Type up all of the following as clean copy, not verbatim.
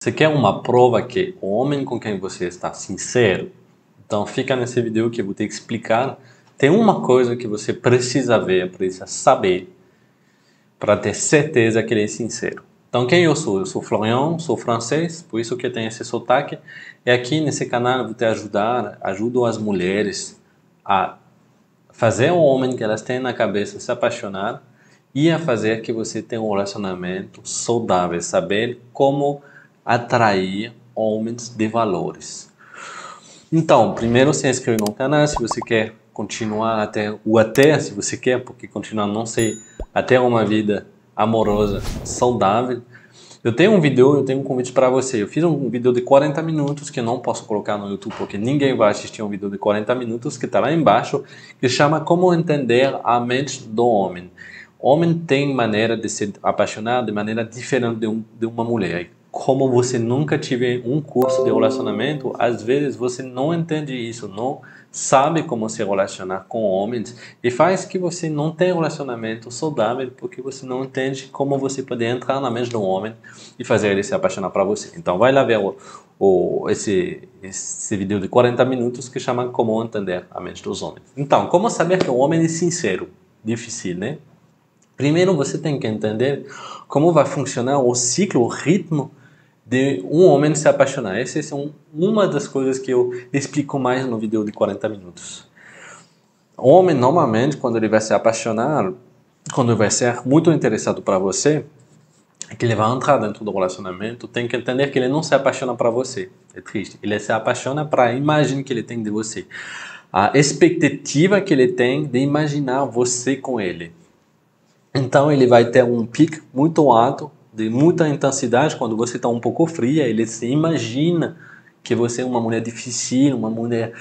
Você quer uma prova que o homem com quem você está sincero? Então fica nesse vídeo que eu vou te explicar. Tem uma coisa que você precisa ver, precisa saber, para ter certeza que ele é sincero. Então quem eu sou? Eu sou Florian, sou francês, por isso que eu tenho esse sotaque. E aqui nesse canal eu vou te ajudar, ajudo as mulheres a fazer o homem que elas têm na cabeça se apaixonar e a fazer que você tenha um relacionamento saudável, saber como atrair homens de valores. Então, primeiro se inscreve no canal se você quer continuar até se você quer, porque continuar não sei, até uma vida amorosa saudável. Eu tenho um convite para você. Eu fiz um vídeo de 40 minutos que eu não posso colocar no YouTube porque ninguém vai assistir um vídeo de 40 minutos que está lá embaixo, que chama Como Entender a Mente do Homem. O homem tem maneira de se apaixonar de maneira diferente de uma mulher. Como você nunca teve um curso de relacionamento, às vezes você não entende isso, não sabe como se relacionar com homens e faz que você não tenha um relacionamento saudável porque você não entende como você pode entrar na mente do homem e fazer ele se apaixonar para você. Então vai lá ver esse vídeo de 40 minutos que chama Como Entender a Mente dos Homens. Então, como saber que o homem é sincero? Difícil, né? Primeiro você tem que entender como vai funcionar o ciclo, o ritmo de um homem se apaixonar. Essa é uma das coisas que eu explico mais no vídeo de 40 minutos. O homem, normalmente, quando ele vai se apaixonar, quando ele vai ser muito interessado para você, que ele vai entrar dentro do relacionamento, tem que entender que ele não se apaixona para você. É triste. Ele se apaixona para a imagem que ele tem de você. A expectativa que ele tem de imaginar você com ele. Então ele vai ter um pico muito alto, de muita intensidade. Quando você está um pouco fria, ele se imagina que você é uma mulher difícil, uma mulher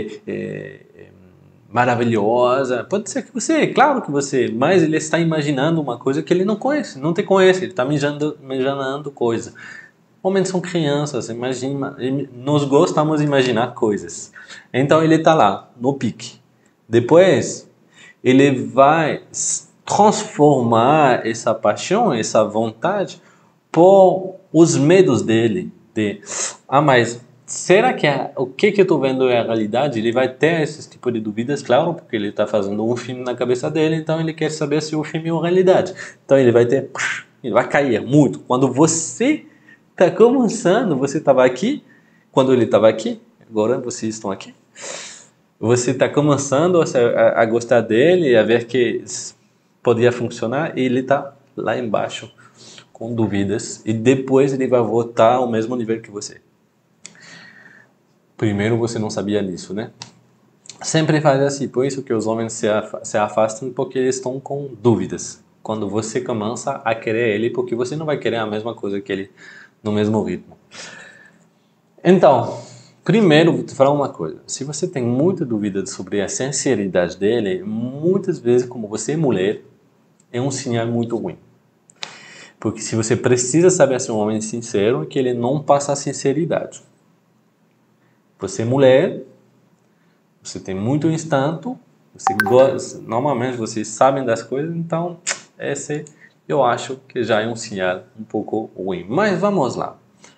maravilhosa. Pode ser que você, claro que você, mas ele está imaginando uma coisa que ele não conhece, não te conhece, ele está imaginando coisa. Homens são crianças, imagina, nós gostamos de imaginar coisas. Então ele está lá, no pique. Depois, ele vai transformar essa paixão, essa vontade, por os medos dele. Mas será que o que eu estou vendo é a realidade? Ele vai ter esse tipo de dúvidas, claro, porque ele está fazendo um filme na cabeça dele, então ele quer saber se o filme é uma realidade. Então ele vai cair muito. Quando você está começando, você estava aqui, quando ele estava aqui, agora vocês estão aqui, você está começando a gostar dele, a ver que podia funcionar, e ele está lá embaixo com dúvidas e depois ele vai voltar ao mesmo nível que você. Primeiro você não sabia disso, né? Sempre faz assim, por isso que os homens se afastam, porque eles estão com dúvidas. Quando você começa a querer ele, porque você não vai querer a mesma coisa que ele no mesmo ritmo. Então, primeiro vou te falar uma coisa. Se você tem muita dúvida sobre a sinceridade dele, muitas vezes, como você é mulher, é um sinal muito ruim. Porque se você precisa saber se um homem é sincero, é que ele não passa a sinceridade. Você é mulher, você tem muito instinto, você gosta, normalmente vocês sabem das coisas, então esse eu acho que já é um sinal um pouco ruim. Mas vamos lá.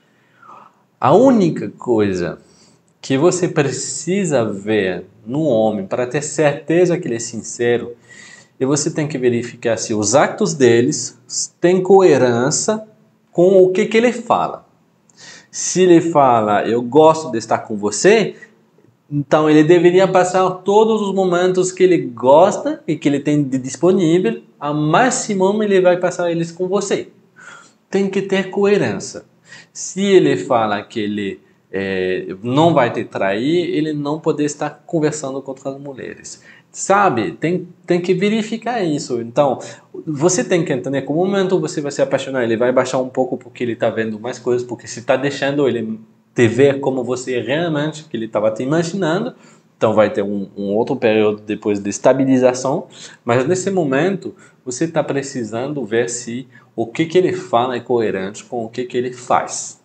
A única coisa que você precisa ver no homem para ter certeza que ele é sincero, e você tem que verificar se os atos deles têm coerência com o que ele fala. Se ele fala, eu gosto de estar com você, então ele deveria passar todos os momentos que ele gosta e que ele tem de disponível, ao máximo ele vai passar eles com você. Tem que ter coerência. Se ele fala que ele não vai te trair, ele não pode estar conversando com outras mulheres. Sabe? Tem que verificar isso. Então, você tem que entender que no momento você vai se apaixonar, ele vai baixar um pouco porque ele está vendo mais coisas, porque se está deixando ele te ver como você é realmente, que ele estava te imaginando, então vai ter um outro período depois de estabilização, mas nesse momento você está precisando ver se o que ele fala é coerente com o que ele faz.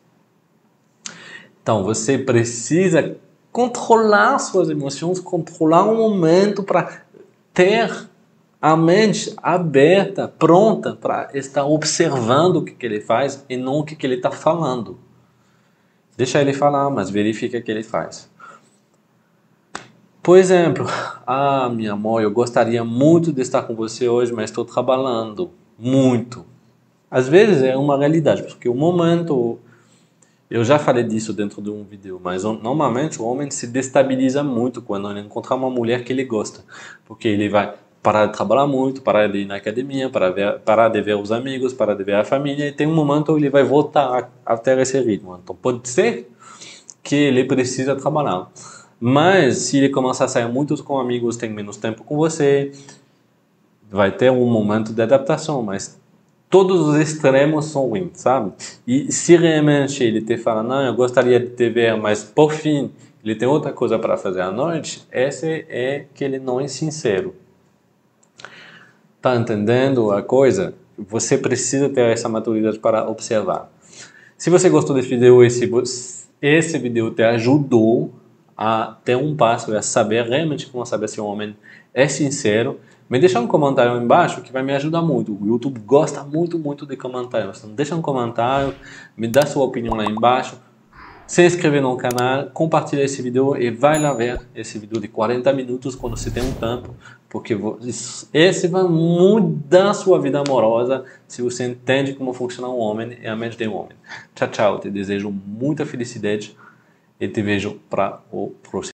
Então, você precisa controlar suas emoções, controlar o momento para ter a mente aberta, pronta para estar observando o que ele faz e não o que ele está falando. Deixa ele falar, mas verifica o que ele faz. Por exemplo, minha amor, eu gostaria muito de estar com você hoje, mas estou trabalhando muito. Às vezes é uma realidade, porque o momento, eu já falei disso dentro de um vídeo, mas normalmente o homem se destabiliza muito quando ele encontrar uma mulher que ele gosta, porque ele vai parar de trabalhar muito, parar de ir na academia, parar de ver os amigos, parar de ver a família, e tem um momento onde ele vai voltar a ter esse ritmo. Então pode ser que ele precisa trabalhar. Mas se ele começar a sair muito com amigos, tem menos tempo com você, vai ter um momento de adaptação, mas todos os extremos são ruins, sabe? E se realmente ele te fala, não, eu gostaria de te ver, mas por fim ele tem outra coisa para fazer à noite, esse é que ele não é sincero. Tá entendendo a coisa? Você precisa ter essa maturidade para observar. Se você gostou desse vídeo, esse vídeo te ajudou a ter um passo, a saber realmente como saber se o homem é sincero, me deixa um comentário aí embaixo que vai me ajudar muito. O YouTube gosta muito, muito de comentários. Então deixa um comentário, me dá sua opinião lá embaixo, se inscreve no canal, compartilha esse vídeo e vai lá ver esse vídeo de 40 minutos quando você tem um tempo, porque esse vai mudar a sua vida amorosa se você entende como funciona um homem e a mente de um homem. Tchau, tchau. Te desejo muita felicidade e te vejo para o próximo.